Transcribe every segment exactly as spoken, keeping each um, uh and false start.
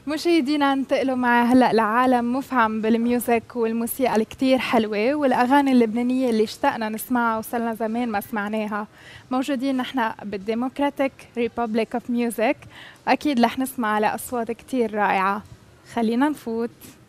مشاهدينا انتقلوا معي هلا لعالم مفعم بالميوزك والموسيقى الكتير حلوه والاغاني اللبنانيه اللي اشتقنا نسمعها وصلنا زمان ما سمعناها. موجودين نحن بالديموكراتيك ريبابليك اوف ميوزك، واكيد رح نسمع لاصوات كتير رائعه. خلينا نفوت.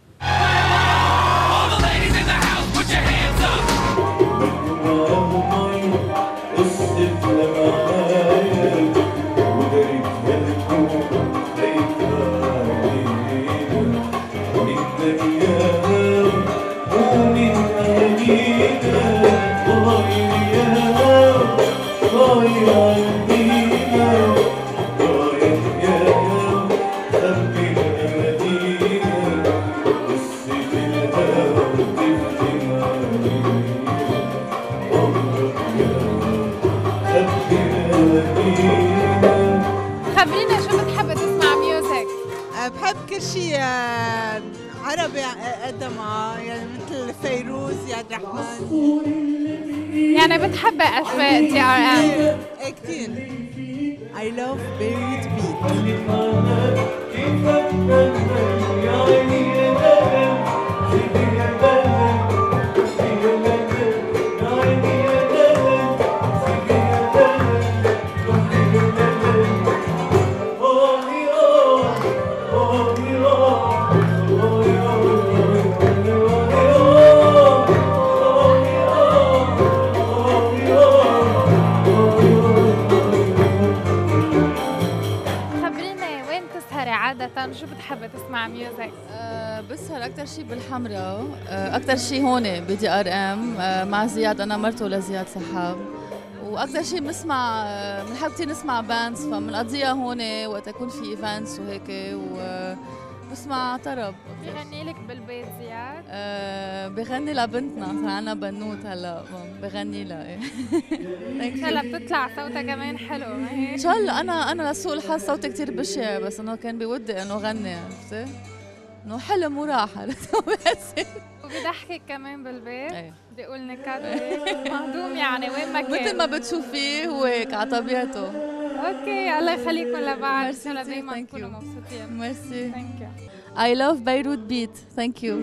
خبرينا شو بتحب تسمع ميوزك؟ بحب كل شيء عربي قدما، يعني مثل فيروز، ياد رحمن. يعني بتحب اجواء دي ار ام؟ ايه كثير. I love Beirut Beat. عادة شو بتحب تسمع ميوزك؟ أه بسهر أكتر شيء بالحمراء، أه أكتر شيء هون بدي ار ام أه مع زياد، أنا مرته لزياد سحاب، وأكتر شيء بنسمع بنحب كثير نسمع باندز، فبنقضيها هون وقت يكون في ايفنتس وهيك، وبسمع طرب. بغني لك بالبيت زياد؟ أه بغني لبنتنا، صار عنا بنوت هلا بغني لها. ايه ان شاء الله بتطلع صوتها كمان حلو، ما هيك؟ ان شاء الله. انا انا لسوء الحظ صوتي كثير بشع، بس انه كان بودي انه غني، عرفتي؟ انه حلم وراحه. وبيضحكك كمان بالبيت؟ ايه بيقول نكات مهضوم يعني وين ما كان، مثل ما بتشوفيه هو هيك على طبيعته. اوكي، الله يخليكم لبعض، ان شاء الله دايما تكونوا مبسوطين. ميرسي. ثانك يو. I love Beirut Beat. Thank you.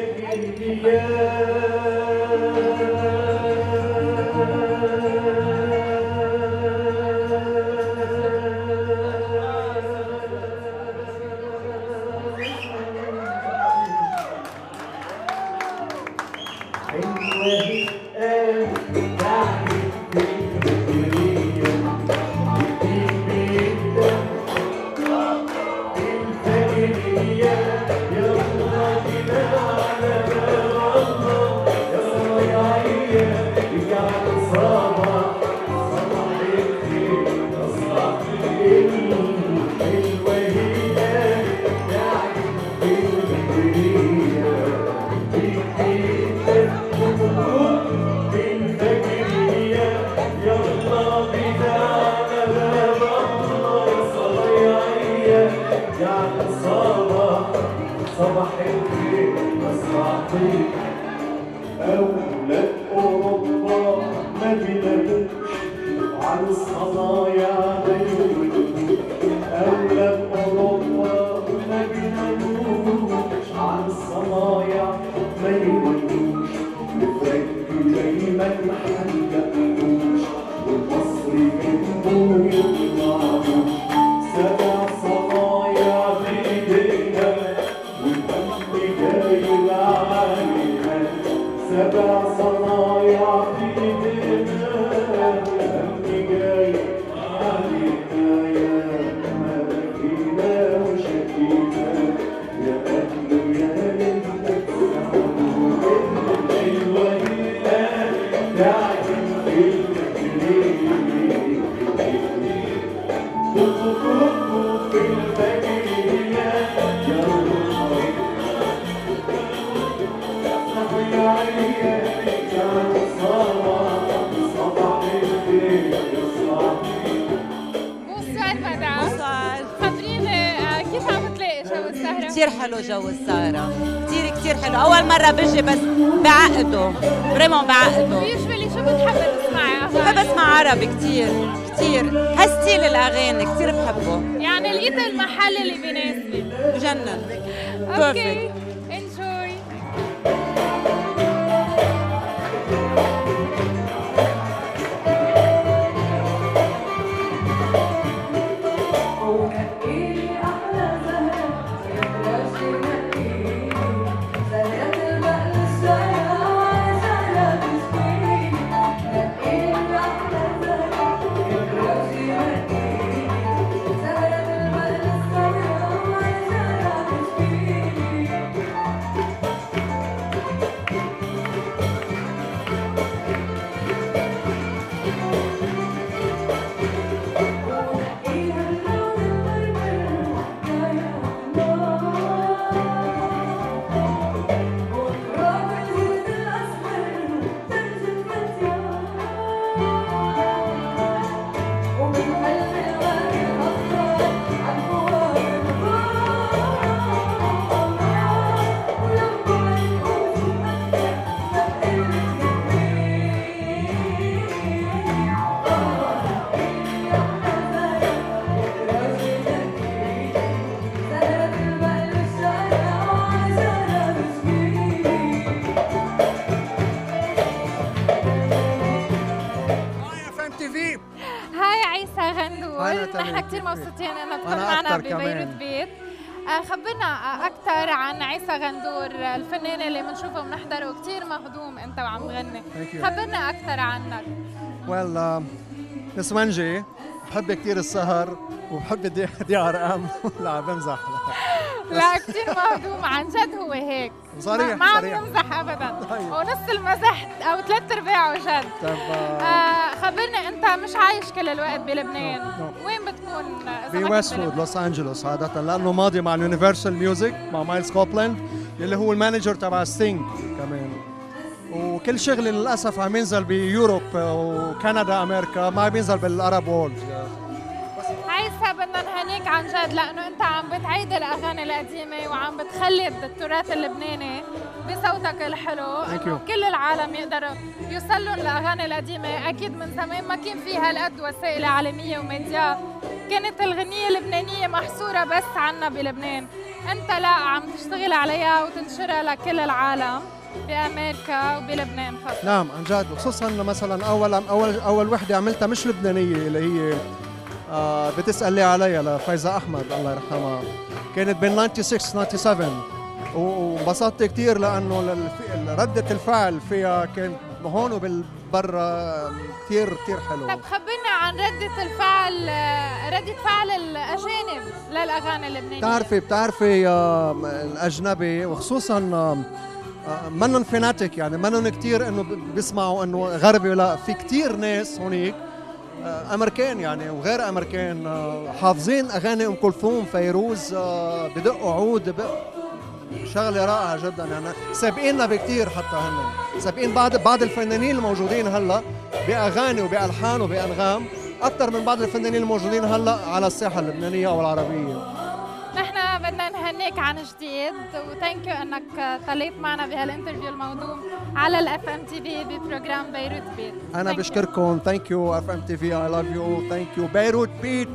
أولاد أوروبا ما بيناموش عن الصنايع ما يولدوش. أولاد أوروبا ما بيناموش عن الصنايع ما يولدوش. الفرنك دايما محلقوش والمصري منه يطلعوش. سبع صنايع بإيدينا والهم جاي علينا. سبع صنايع في ايدينا والهم جاي علينا. يا ما بكينا وشكينا يا اهل يا انت تسمعوا الحلوه هي تعجب في الفجريه. كوكو في الفجريه يا كيف عم تلاقي جو السهرة؟ كثير حلو جو السهرة، كثير كثير حلو. أول مرة بجي بس بعقده، بريمون بعقده. يوجوالي شو بتحبي تسمعي؟ بحب اسمع عربي كثير كتير، هالستيل الأغاني كتير بحبه. يعني لقيت المحل اللي بيناسبك. بجنن. اوكي انجوي. نحن كثير مبسوطين انك تكون معنا ببيروت بيت. خبرنا اكثر عن عيسى غندور الفنان اللي بنشوفه وبنحضره كثير مهضوم انت وعم تغني. خبرنا اكثر عنك. ويل نسوانجي، بحب كثير السهر وبحب دي, دي ار ام. لا بمزح. لا كثير مهضوم عن جد، هو هيك صريح. ما عم يمزح ابدا. ونص المزح او ثلاث ارباعه جد. آه خبرنا انت مش عايش كل الوقت بلبنان، no. وين بتكون؟ بويستوود لوس انجلوس عاده، لانه ماضي مع اليونيفرسال ميوزك مع مايلز كوبلاند اللي هو المانجر تبع ستينج كمان، وكل شغلي للاسف عم ينزل بيوروب وكندا امريكا، ما بينزل بالعرب وورلد. عيسى بدنا نهنيك عن جد لانه انت عم بتعيد الاغاني القديمه وعم بتخلد التراث اللبناني بصوتك الحلو، انه كل العالم يقدروا يوصلوا الاغاني القديمه. اكيد من زمان ما كان في هالقد وسائل اعلاميه وميديا، كانت الغنيه اللبنانيه محصوره بس عنا بلبنان. انت لا عم تشتغل عليها وتنشرها لكل العالم بامريكا وبلبنان خاصه. نعم عن جد، وخصوصا مثلا اول اول اول وحده عملتها مش لبنانيه اللي هي آه بتسألي عليها لفايزة أحمد الله يرحمها، كانت بين ستة وتسعين سبعة، وانبسطت كثير لأنه ردة الفعل فيها كانت هون وبالبرا كثير كثير حلوة. طب خبرنا عن ردة الفعل، ردة فعل الأجانب للأغاني اللبنانية. بتعرفي بتعرفي آه الأجنبي وخصوصا آه منن فيناتيك، يعني منن كثير إنه بيسمعوا إنه غربي، لا في كثير ناس هونيك امريكان يعني وغير امريكان حافظين اغاني ام كلثوم فيروز، بدقوا عود شغله رائعه جدا، يعني سابقيننا بكثير، حتى هن سابقين بعض بعض الفنانين الموجودين هلا باغاني وبالحان وبانغام اكثر من بعض الفنانين الموجودين هلا على الساحه اللبنانيه او العربيه. نحن بدنا نهنيك عن جديد وثانك يو انك طليت معنا بهالانترفيو الموضوع على الاف ام تي في ببروجرام بيروت بيت. انا بشكركم، ثانك يو اف ام تي في، اي لاف يو، ثانك يو بيروت بيت.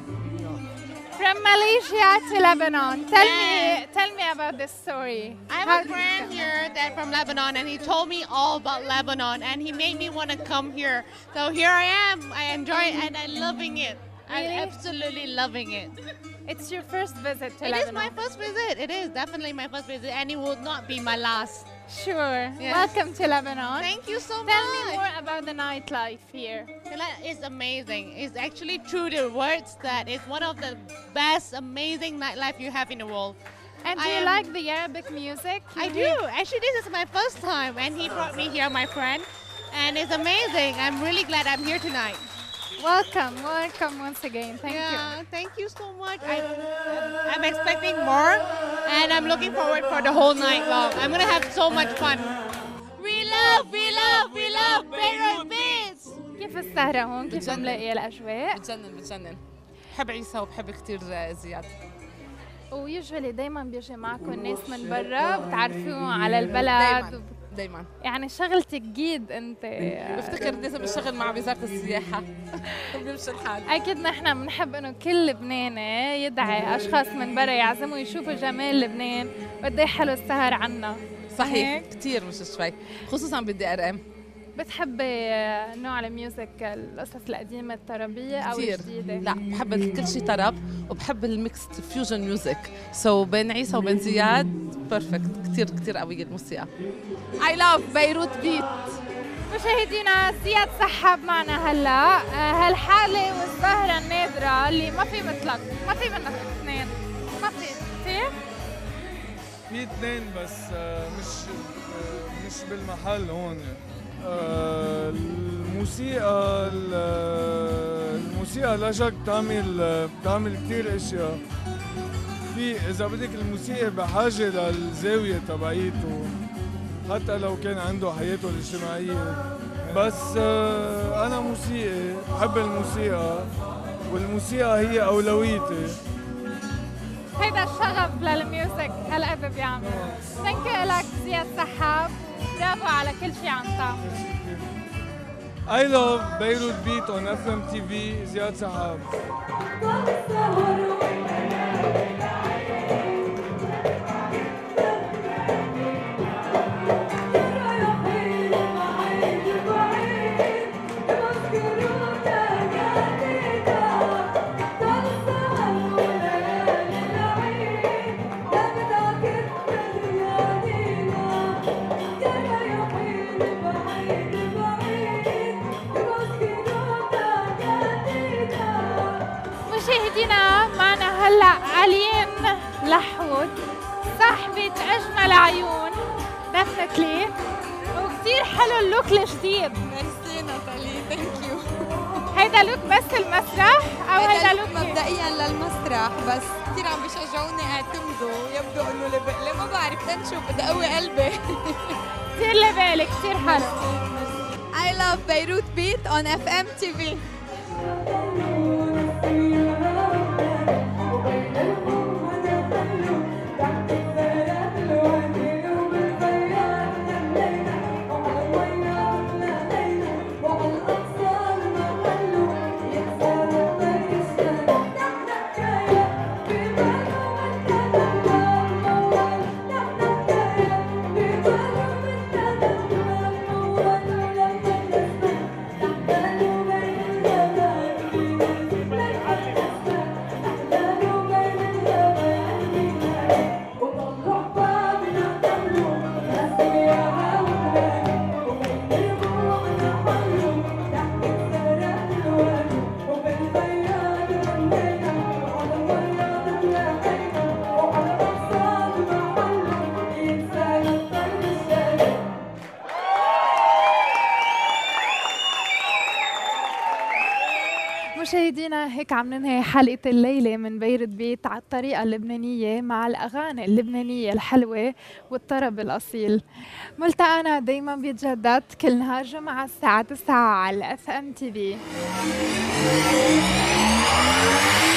From Malaysia to Lebanon, tell me tell me about this story. I have How a friend here that from Lebanon, and he told me all about Lebanon, and he made me want to come here. So here I am. I enjoy it, and I'm loving it. Really? I'm absolutely loving it. It's your first visit to it Lebanon. It is my first visit. It is definitely my first visit, and it will not be my last. Sure. Yes. Welcome to Lebanon. Thank you so Tell much. Tell me more about the nightlife here. It's amazing. It's actually true to words that it's one of the best, amazing nightlife you have in the world. And do I you am, like the Arabic music? I do. Actually, this is my first time, and he brought me here, my friend, and it's amazing. I'm really glad I'm here tonight. Welcome, welcome once again. Thank yeah, you. Thank you so much. I, I'm expecting more, and I'm looking forward for the whole night long. I'm gonna have so much fun. We love, we love, we love Beirut Beats. كيف السهرة هون؟ كيف ملاقية الأجواء؟ بتجنن بتجنن. بحب عيسى وبحب كثير زياد. ويوجوالي دايما بيجي معكم ناس من برا بتعرفوهم على البلد. دايما. يعني شغلتك جيد انت. بفتكر لازم اشتغل مع وزاره السياحه. بيمشي الحال. اكيد نحن بنحب انه كل لبناني يدعي اشخاص من برا يعزموا يشوفوا جمال لبنان وقد ايه حلو السهر عنا. صحيح كثير مش شوي، خصوصا بالدي ار ام. بتحبي نوع الميوزك القصص القديمه الطربيه او كتير. الجديده؟ لا بحب كل شيء طرب وبحب الميكس فيوجن ميوزك، سو so, بين عيسى وبين زياد بيرفكت. كثير كثير قويه الموسيقى. اي لاف بيروت بيت. مشاهدينا زياد سحاب معنا هلا. هالحاله والزهره النادره اللي ما في مثلك، ما في منك اثنين، ما في في في اثنين بس مش مش بالمحل هون. الموسيقى الموسيقى لا شك بتعمل بتعمل كثير اشياء. في اذا بدك الموسيقى بحاجه للزاويه تبعيته حتى لو كان عنده حياته الاجتماعيه، بس انا موسيقي بحب الموسيقى والموسيقى هي اولويتي. هيدا الشغف للميوزك هالقد بيعمل. ثانك يو لك زياد سحاب، برافو على كل شيء عم تعمله. I love Beirut Beat on اف ام تي في. زياد سحاب. مشاهدينا معنا هلا علين لحود، صاحبة أجمل عيون دفنتلي، وكتير حلو اللوك الجديد. ميرسي ناتالي، ثانك يو. هيدا لوك بس المسرح أو هيدا لوك مبدئيا للمسرح، بس كثير عم بيشجعوني اعتمدوا، يبدو انه لبقلي ما بعرف تنشوف بدي اقوي قلبي. كثير لبالي، كثير حلو. I love Beirut Beat on اف ام تي في. مشاهدينا هيك عم ننهي حلقة الليلة من بيروت بيت على الطريقة اللبنانية مع الأغاني اللبنانية الحلوة والطرب الأصيل. ملتقانا دايما بيتجدد كل نهار جمعة الساعة تسعة على اف ام تي في.